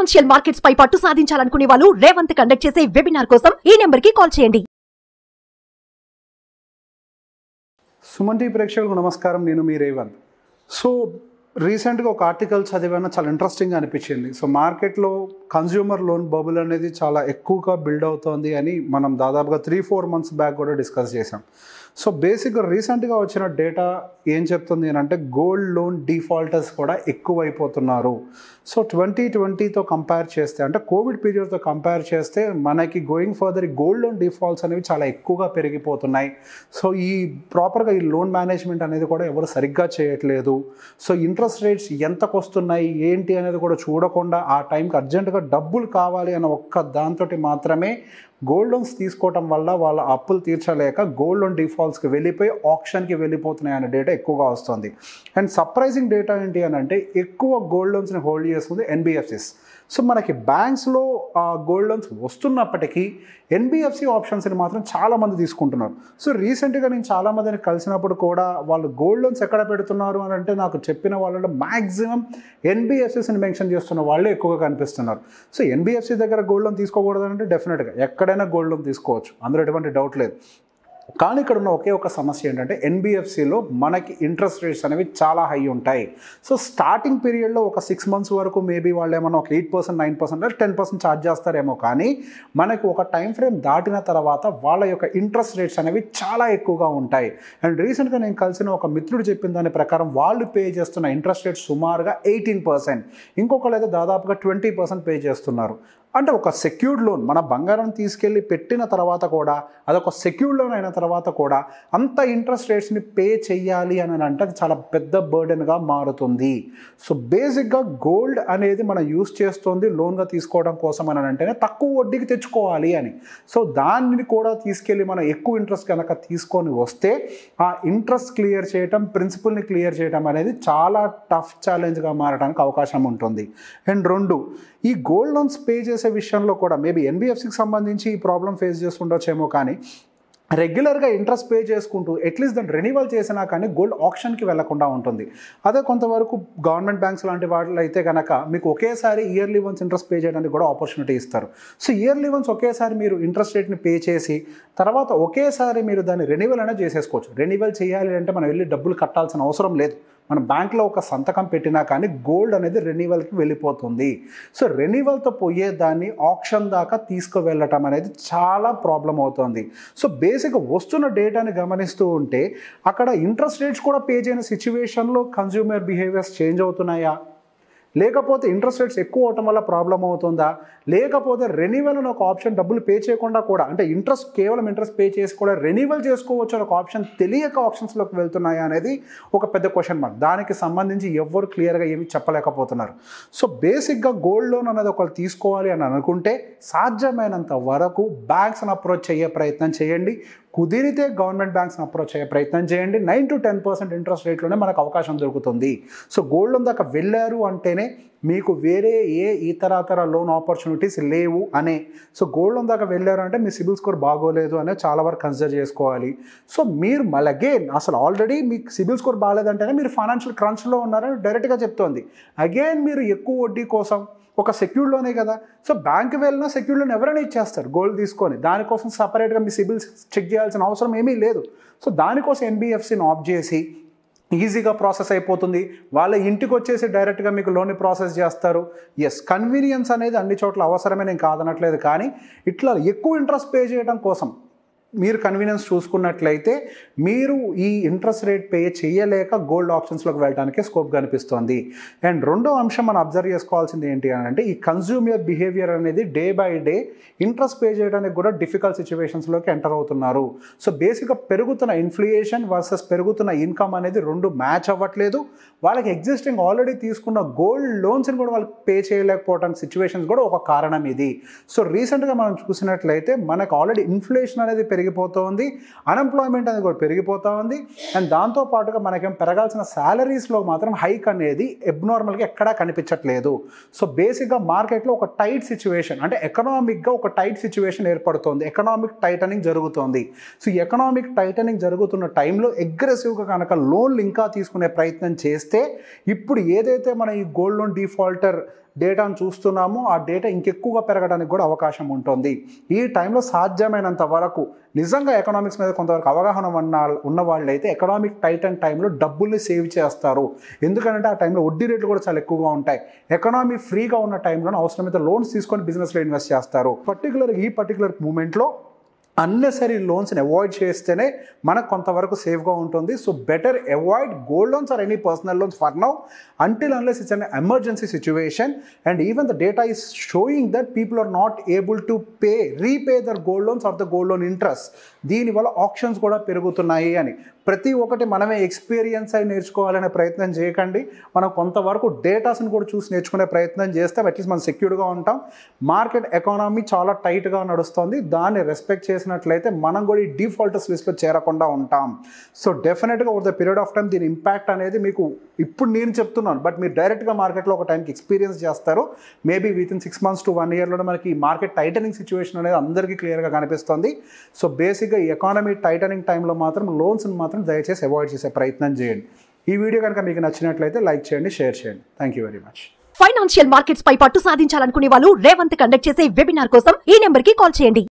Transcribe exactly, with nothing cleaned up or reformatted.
Financial markets పై పట్టు సాధించాలనుకునే వాళ్ళు రేవంత్ కండక్ట్ చేసే వెబినార్ కోసం ఈ నెంబర్ కి కాల్ చేయండి. సుమన్ టీవీ ప్రేక్షకులకు నమస్కారం. నేను మీ రేవంత్. సో రీసెంట్గా ఒక ఆర్టికల్ చదివాను, చాలా ఇంట్రెస్టింగ్గా అనిపించింది. సో మార్కెట్లో కన్జ్యూమర్ లోన్ బబుల్ అనేది చాలా ఎక్కువగా బిల్డ్ అవుతోంది అని మనం దాదాపుగా త్రీ ఫోర్ మంత్స్ బ్యాక్ కూడా డిస్కస్ చేసాం. సో బేసిక్గా రీసెంట్గా వచ్చిన డేటా ఏం చెప్తుంది అని అంటే గోల్డ్ లోన్ డిఫాల్టర్స్ కూడా ఎక్కువైపోతున్నారు. సో ట్వంటీ ట్వంటీతో కంపేర్ చేస్తే అంటే కోవిడ్ పీరియడ్తో కంపేర్ చేస్తే మనకి గోయింగ్ ఫర్దర్ ఈ గోల్డ్ లోన్ డిఫాల్ట్స్ అనేవి చాలా ఎక్కువగా పెరిగిపోతున్నాయి. సో ఈ ప్రాపర్గా ఈ లోన్ మేనేజ్మెంట్ అనేది కూడా ఎవరు సరిగ్గా చేయట్లేదు. సో ఇంట్రెస్ట్ రేట్స్ ఎంతకు వస్తున్నాయి ఏంటి అనేది కూడా చూడకుండా ఆ టైంకి అర్జెంటుగా డబ్బులు కావాలి అన్న ఒక్క దాంతో మాత్రమే గోల్డ్ లోన్స్ తీసుకోవటం వల్ల వాళ్ళ అప్పులు తీర్చలేక గోల్డ్ లోన్ డిఫాల్ట్స్కి వెళ్ళిపోయి ఆప్షన్కి వెళ్ళిపోతున్నాయి అనే డేటా ఎక్కువగా వస్తుంది. అండ్ సర్ప్రైజింగ్ డేటా ఏంటి అని అంటే ఎక్కువ గోల్డ్ లోన్స్ని హోల్డ్ చేస్తుంది ఎన్బిఎఫ్సిస్. సో మనకి బ్యాంక్స్లో గోల్డ్ లోన్స్ వస్తున్నప్పటికీ ఎన్బిఎఫ్సి ఆప్షన్స్ని మాత్రం చాలామంది తీసుకుంటున్నారు. సో రీసెంట్గా నేను చాలామందిని కలిసినప్పుడు కూడా వాళ్ళు గోల్డ్ లోన్స్ ఎక్కడ పెడుతున్నారు అని అంటే నాకు చెప్పిన వాళ్ళలో మ్యాక్సిమం ఎన్బిఎఫ్సిస్ని మెన్షన్ చేస్తున్న వాళ్ళే ఎక్కువగా కనిపిస్తున్నారు. సో ఎన్బిఎఫ్సి దగ్గర గోల్డ్ లోన్ తీసుకోకూడదంటే డెఫినెట్గా ఎక్కడైనా గోల్డ్ లోన్ తీసుకోవచ్చు, అందులో ఎటువంటి డౌట్ లేదు. కానీ ఇక్కడ ఉన్న ఒకే ఒక సమస్య ఏంటంటే ఎన్బిఎఫ్సిలో మనకి ఇంట్రెస్ట్ రేట్స్ అనేవి చాలా హై ఉంటాయి. సో స్టార్టింగ్ పీరియడ్లో ఒక సిక్స్ మంత్స్ వరకు మేబీ వాళ్ళు ఏమన్నా ఒక eight percent nine percent ten percent charge చేస్తారేమో, కానీ మనకి ఒక టైం ఫ్రేమ్ దాటిన తర్వాత వాళ్ళ యొక్క ఇంట్రెస్ట్ రేట్స్ అనేవి చాలా ఎక్కువగా ఉంటాయి. అండ్ రీసెంట్గా నేను కలిసిన ఒక మిత్రుడు చెప్పిన దాని ప్రకారం వాళ్ళు పే చేస్తున్న ఇంట్రెస్ట్ రేట్స్ సుమారుగా ఎయిటీన్ పర్సెంట్ ఇంకొకళ్ళు అయితే దాదాపుగా ట్వంటీ పర్సెంట్ పే చేస్తున్నారు. అంటే ఒక సెక్యూర్డ్ లోన్ మన బంగారం తీసుకెళ్ళి పెట్టిన తర్వాత కూడా అదొక సెక్యూర్డ్ లోన్ అయిన తర్వాత కూడా అంత ఇంట్రెస్ట్ రేట్స్ని పే చేయాలి అని అంటే అది చాలా పెద్ద బర్డెన్గా మారుతుంది. సో బేసిక్గా గోల్డ్ అనేది మనం యూస్ చేస్తుంది లోన్గా తీసుకోవడం కోసం అని అంటేనే తక్కువ వడ్డీకి తెచ్చుకోవాలి అని. సో దాన్ని కూడా తీసుకెళ్ళి మనం ఎక్కువ ఇంట్రెస్ట్ కనుక తీసుకొని వస్తే ఆ ఇంట్రెస్ట్ క్లియర్ చేయటం, ప్రిన్సిపల్ని క్లియర్ చేయడం అనేది చాలా టఫ్ ఛాలెంజ్గా మారడానికి అవకాశం ఉంటుంది. అండ్ రెండు, ఈ గోల్డ్ లోన్స్ పే చేసే విషయంలో కూడా మేబీ ఎన్బిఎఫ్సికి సంబంధించి ఈ ప్రాబ్లం ఫేస్ చేస్తుండొచ్చేమో, కానీ రెగ్యులర్గా ఇంట్రెస్ట్ పే చేసుకుంటూ అట్లీస్ట్ దాన్ని రెన్యువల్ చేసినా కానీ గోల్డ్ ఆప్షన్కి వెళ్లకుండా ఉంటుంది. అదే కొంతవరకు గవర్నమెంట్ బ్యాంక్స్ లాంటి వాటిలో అయితే కనుక మీకు ఒకేసారి ఇయర్లీ వన్స్ ఇంట్రెస్ట్ పే చేయడానికి కూడా ఆపర్చునిటీ ఇస్తారు. సో ఇయర్లీ వన్స్ ఒకేసారి మీరు ఇంట్రెస్ట్ రేట్ని పే చేసి తర్వాత ఒకేసారి మీరు దాన్ని రెన్యువల్ అనేది చేసేసుకోవచ్చు. రెన్యువల్ చేయాలి అంటే మనం వెళ్ళి డబ్బులు కట్టాల్సిన అవసరం లేదు. మన బ్యాంక్లో ఒక సంతకం పెట్టినా కానీ గోల్డ్ అనేది రెన్యువల్కి వెళ్ళిపోతుంది. సో రెన్యువల్తో పోయే దాన్ని ఆప్షన్ దాకా తీసుకువెళ్ళటం అనేది చాలా ప్రాబ్లం అవుతుంది. సో బేసిక్గా వస్తున్న డేటాని గమనిస్తూ ఉంటే అక్కడ ఇంట్రెస్ట్ రేట్స్ కూడా పే చేయని సిచ్యువేషన్లో కన్జ్యూమర్ బిహేవియర్స్ చేంజ్ అవుతున్నాయా, లేకపోతే ఇంట్రెస్ట్ రేట్స్ ఎక్కువ అవటం వల్ల ప్రాబ్లం అవుతుందా, లేకపోతే రెన్యువల్ అని ఒక ఆప్షన్ డబ్బులు పే చేయకుండా కూడా అంటే ఇంట్రెస్ట్ కేవలం ఇంట్రెస్ట్ పే చేసి కూడా రెన్యువల్ చేసుకోవచ్చు అని ఒక ఆప్షన్ తెలియక ఆప్షన్స్లోకి వెళ్తున్నాయా అనేది ఒక పెద్ద క్వశ్చన్ మార్క్. దానికి సంబంధించి ఎవరు క్లియర్గా ఏమి చెప్పలేకపోతున్నారు. సో బేసిక్గా గోల్డ్ లోన్ అనేది ఒకళ్ళు తీసుకోవాలి అని అనుకుంటే సాధ్యమైనంత వరకు బ్యాంక్స్ని అప్రోచ్ అయ్యే ప్రయత్నం చేయండి. కుదిరితే గవర్నమెంట్ బ్యాంక్స్ని అప్రోచ్ అయ్యే ప్రయత్నం చేయండి. Nine to ten percent interest రేట్లోనే మనకు అవకాశం దొరుకుతుంది. సో గోల్డ్ లోన్ దాకా వెళ్ళారు అంటేనే మీకు వేరే ఏ ఇతరతర లోన్ ఆపర్చునిటీస్ లేవు అనే. సో గోల్డ్ లోన్ దాకా వెళ్ళారు అంటే మీ సిబిల్ స్కోర్ బాగోలేదు అనే చాలా వరకు కన్సిడర్ చేసుకోవాలి. సో మీరు మళ్ళీ అగైన్ అసలు ఆల్రెడీ మీకు సిబిల్ స్కోర్ బాగాలేదంటేనే మీరు ఫైనాన్షియల్ క్రంచ్లో ఉన్నారని డైరెక్ట్గా చెప్తోంది. అగైన్ మీరు ఎక్కువ వడ్డీ కోసం ఒక సెక్యూర్డ్ లోనే కదా, సో బ్యాంక్ వెళ్ళినా సెక్యూర్డ్ లోన్ ఎవరైనా ఇచ్చేస్తారు గోల్డ్ తీసుకొని. దానికోసం సపరేట్గా మీ సిబిల్ చెక్ చేయాల్సిన అవసరం ఏమీ లేదు. సో దానికోసం ఎన్బిఎఫ్సిని ఆఫ్ చేసి ఈజీగా ప్రాసెస్ అయిపోతుంది. వాళ్ళ ఇంటికి వచ్చేసి డైరెక్ట్గా మీకు లోన్ ప్రాసెస్ చేస్తారు. ఎస్, కన్వీనియన్స్ అనేది అన్ని చోట్ల అవసరమే, నేను కాదనట్లేదు. కానీ ఇట్లా ఎక్కువ ఇంట్రెస్ట్ పే చేయడం కోసం మీరు కన్వీనియన్స్ చూసుకున్నట్లయితే మీరు ఈ ఇంట్రెస్ట్ రేట్ పే చేయలేక గోల్డ్ ఆప్షన్స్లోకి వెళ్ళడానికి స్కోప్ కనిపిస్తుంది. అండ్ రెండో అంశం మనం అబ్జర్వ్ చేసుకోవాల్సింది ఏంటి అని అంటే ఈ కన్జ్యూమర్ బిహేవియర్ అనేది day by day interest pay చేయడానికి కూడా డిఫికల్ట్ సిచ్యువేషన్స్లోకి ఎంటర్ అవుతున్నారు. సో బేసిక్గా పెరుగుతున్న ఇన్ఫ్లేషన్ వర్సెస్ పెరుగుతున్న ఇన్కమ్ అనేది రెండు మ్యాచ్ అవ్వట్లేదు. వాళ్ళకి ఎగ్జిస్టింగ్ ఆల్రెడీ తీసుకున్న గోల్డ్ లోన్స్ని కూడా వాళ్ళకి పే చేయలేకపోవడానికి సిచ్యువేషన్స్ కూడా ఒక కారణం ఇది. సో రీసెంట్గా మనం చూసినట్లయితే మనకు ఆల్రెడీ ఇన్ఫ్లేషన్ అనేది పెరిగిపోతుంది, అన్ఎంప్లాయ్మెంట్ అనేది కూడా పెరిగిపోతూ ఉంది. అండ్ దాంతోపాటుగా మనకేం పెరగాల్సిన శాలరీస్లో మాత్రం హైక్ అనేది అబ్నార్మల్గా ఎక్కడా కనిపించట్లేదు. సో బేసిక్గా మార్కెట్లో ఒక టైట్ సిచ్యువేషన్ అంటే ఎకనామిక్గా ఒక టైట్ సిచ్యువేషన్ ఏర్పడుతుంది, ఎకనామిక్ టైటనింగ్ జరుగుతుంది. సో ఈ ఎకనామిక్ టైటనింగ్ జరుగుతున్న టైంలో అగ్రెసివ్గా కనుక లోన్లు ఇంకా తీసుకునే ప్రయత్నం చేస్తే ఇప్పుడు ఏదైతే మన ఈ గోల్డ్ లోన్ డిఫాల్టర్ డేటాను చూస్తున్నాము, ఆ డేటా ఇంకెక్కువగా పెరగడానికి కూడా అవకాశం ఉంటుంది. ఈ టైంలో సాధ్యమైనంత వరకు నిజంగా ఎకనామిక్స్ మీద కొంతవరకు అవగాహన ఉన్న ఉన్న వాళ్ళు అయితే ఎకనామిక్ టైటన్ టైంలో డబ్బుల్ని సేవ్ చేస్తారు. ఎందుకంటే ఆ టైంలో వడ్డీ రేట్లు కూడా చాలా ఎక్కువగా ఉంటాయి. ఎకనామీ ఫ్రీగా ఉన్న టైంలో అవసరమైతే లోన్స్ తీసుకొని బిజినెస్లో ఇన్వెస్ట్ చేస్తారు. పర్టికులర్ ఈ పర్టికులర్ మూమెంట్లో అన్నెసరీ లోన్స్ని అవాయిడ్ చేస్తేనే మనకు కొంతవరకు సేఫ్గా ఉంటుంది. So better avoid gold loans or any personal loans for now until unless it's an emergency situation, and even the data is showing that people are not able to pay repay their gold loans or the gold loan interest. దీనివల్ల options కూడా పెరుగుతున్నాయి అని ప్రతి ఒక్కటి మనమే experience అయి నేర్చుకోవాలనే ప్రయత్నం చేయకండి. మనం కొంతవరకు డేటాస్ని కూడా చూసి నేర్చుకునే ప్రయత్నం చేస్తే అట్లీస్ట్ మనం సెక్యూర్డ్గా ఉంటాం. మార్కెట్ ఎకానమీ చాలా టైట్గా నడుస్తుంది, దాన్ని రెస్పెక్ట్ చేసినట్లయితే మనం కూడా ఈ డిఫాల్టర్స్ లిస్ట్లో చేరకుండా ఉంటాం. సో డెఫినెట్గా over the period of time దీని ఇంపాక్ట్ అనేది మీకు ఇప్పుడు నేను చెప్తున్నాను, బట్ మీరు డైరెక్ట్గా మార్కెట్లో ఒక టైంకి ఎక్స్పీరియన్స్ చేస్తారు. Maybe within six months to one ఇయర్లో మనకి మార్కెట్ టైటనింగ్ సిచ్యువేషన్ అనేది అందరికీ క్లియర్గా కనిపిస్తుంది. సో బేసిక్గా ఈ ఎకానమీ టైటనింగ్ టైంలో మాత్రం లోన్స్ని మాత్రం దయచేసి అవాయిడ్ చేసే ప్రయత్నం చేయండి. ఈ వీడియో కనుక మీకు నచ్చినట్లయితే లైక్ చేయండి, షేర్ చేయండి. Thank you very much. Financial markets పై పట్టు సాధించాలనుకునే వాళ్ళు రేవంత్ కండక్ట్ చేసే వెబినార్ కోసం ఈ నెంబర్ కి కాల్ చేయండి.